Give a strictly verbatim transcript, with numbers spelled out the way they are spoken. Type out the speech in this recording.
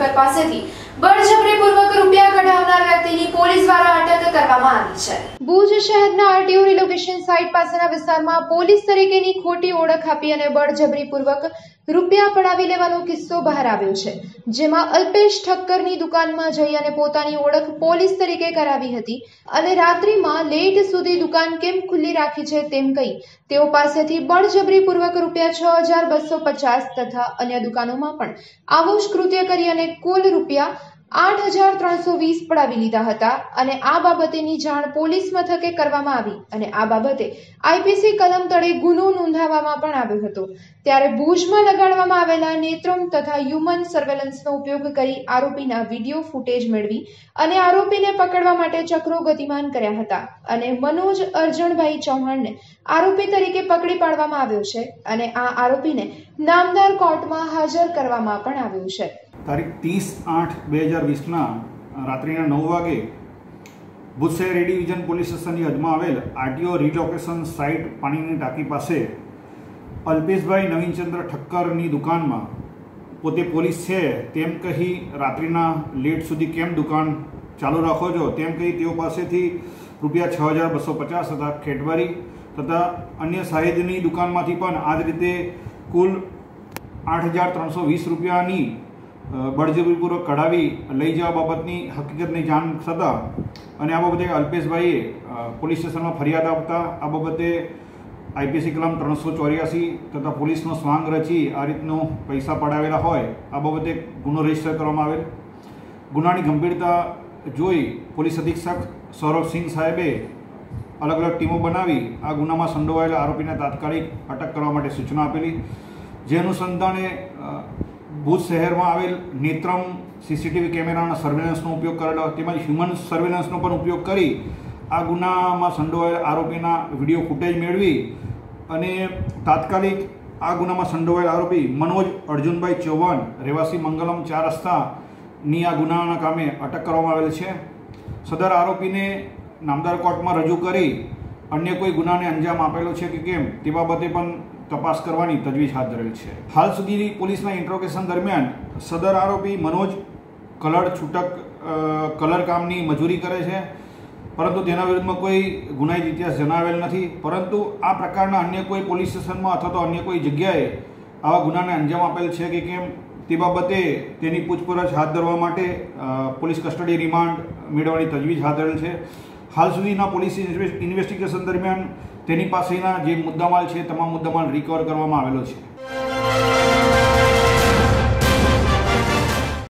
Worker પાસેથી બળજબરીપૂર્વક રૂપિયા કઢાવનાર વ્યક્તિની પોલીસ દ્વારા અટક કરવામાં આવી છે। ભુજ શહેરના આરટીઓ રિલોકેશન સાઇટ પાસેના વિસ્તારમાં પોલીસ તરીકેની ખોટી ઓળખ આપી અને બળજબરીપૂર્વક રૂપિયા પડાવી લેવાનો કિસ્સો બહાર આવ્યો છે, જેમાં અલ્પેશ ઠક્કરની દુકાનમાં જઈ અને પોતાની ઓળખ પોલીસ તરીકે કરાવી હતી અને રાત્રિમાં લેટ સુધી દુકાન કેમ ખુલ્લી રાખી છે તેમ કહી તેઓ પાસેથી બળજબરીપૂર્વક રૂપિયા છ હજાર બસો પચાસ તથા અન્ય દુકાનોમાં પણ આવો જ કૃત્ય કરી અને કુલ રૂપિયા આઠ હજાર ત્રણસો વીસ પડાવી લીધા હતા અને આ બાબતેની જાણ પોલીસ મથકે કરવામાં આવી અને આ બાબતે આઈપીસી કલમ તળે ગુનો નોંધાવવામાં પણ આવ્યો હતો। ત્યારે ભુજમાં લગાડવામાં આવેલા નેત્રમ તથા હ્યુમન સર્વેલન્સનો ઉપયોગ કરી આરોપીના વિડીયો ફૂટેજ મેળવી અને આરોપીને પકડવા માટે ચક્રો ગતિમાન કર્યા હતા અને મનોજ અર્જણભાઈ ચૌહાણને આરોપી તરીકે પકડી પાડવામાં આવ્યો છે અને આ આરોપીને નામદાર કોર્ટમાં હાજર કરવામાં પણ આવ્યો છે। તારીખ तीस आठ બે હજાર વીસના રાત્રિના નવ વાગે ભુજ શહેર એ ડિવિઝન પોલીસ સ્ટેશનની હદમાં આવેલ આરટીઓ રિલોકેશન સાઇટ પાણીની ટાંકી પાસે અલ્પેશભાઈ નવીનચંદ્ર ઠક્કરની દુકાનમાં પોતે પોલીસ છે તેમ કહી રાત્રિના લેટ સુધી કેમ દુકાન ચાલુ રાખો છો તેમ કહી તેઓ પાસેથી રૂપિયા છ હજાર બસો પચાસ તથા કેડબરી તથા અન્ય સાહિત્યની દુકાનમાંથી પણ આ જ રીતે કુલ આઠ હજાર ત્રણસો વીસ રૂપિયાની બળજબરીપૂર્વક કઢાવી લઈ જવા બાબતની હકીકતની જાણ થતાં અને આ બાબતે અલ્પેશભાઈએ પોલીસ સ્ટેશનમાં ફરિયાદ આપતા આ બાબતે આઈપીસી કલમ ત્રણસો ચોર્યાસી તથા પોલીસનો સ્વાંગ રચી આ રીતનો પૈસા પડાવેલા હોય આ બાબતે ગુનો રજીસ્ટર કરવામાં આવેલ। ગુનાની ગંભીરતા જોઈ પોલીસ અધિક્ષક સૌરભસિંહ સાહેબે અલગ અલગ ટીમો બનાવી આ ગુનામાં સંડોવાયેલા આરોપીને તાત્કાલિક અટક કરવા માટે સૂચના આપેલી, જે અનુસંધાને ભુજ શહેરમાં આવેલ નેત્રમ સીસીટીવી કેમેરાના સર્વેલન્સનો ઉપયોગ કરેલો તેમજ હ્યુમન સર્વેલન્સનો પણ ઉપયોગ કરી આ ગુનામાં સંડોવાયેલ આરોપીના વિડીયો ફૂટેજ મેળવી અને તાત્કાલિક આ ગુનામાં સંડોવાયેલ આરોપી મનોજ અર્જુનભાઈ ચૌહાણ રહેવાસી મંગલમ ચાર રસ્તાની આ ગુનાના કામે અટક કરવામાં આવેલ છે। સદર આરોપીને નામદાર કોર્ટમાં રજૂ કરી અન્ય કોઈ ગુનાને અંજામ આપેલો છે કે કેમ તે બાબતે પણ તપાસ કરવાની તજવીજ હાથ ધરેલ છે। હાલ સુધી પોલીસના ઇન્ટ્રોગેશન દરમિયાન સદર આરોપી મનોજ કલર છૂટક કલર કામની મજૂરી કરે છે, પરંતુ તેના વિરુદ્ધમાં કોઈ ગુનાહિત ઇતિહાસ જણાવેલ નથી, પરંતુ આ પ્રકારના અન્ય કોઈ પોલીસ સ્ટેશનમાં અથવા તો અન્ય કોઈ જગ્યાએ આવા ગુનાને અંજામ આપેલ છે કે કેમ તે બાબતે તેની પૂછપરછ હાથ ધરવા માટે પોલીસ કસ્ટડી રિમાન્ડ મેળવવાની તજવીજ હાથ ધરેલ છે। હાલ સુધીના પોલીસ ઇન્વેસ્ટિગેશન દરમિયાન તેની પાસેના જે મુદ્દામાલ છે તમામ મુદ્દામાલ રિકવર કરવામાં આવેલો છે।